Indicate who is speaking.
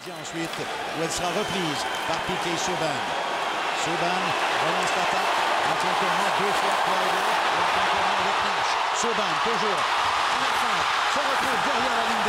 Speaker 1: Ensuite, où elle sera reprise par Piqué Souban. Souban relance l'attaque. Anti-encourement, deux fois Claudio. Anti-encourement avec Nash. Souban, toujours à la fin, se retrouve derrière la ligne.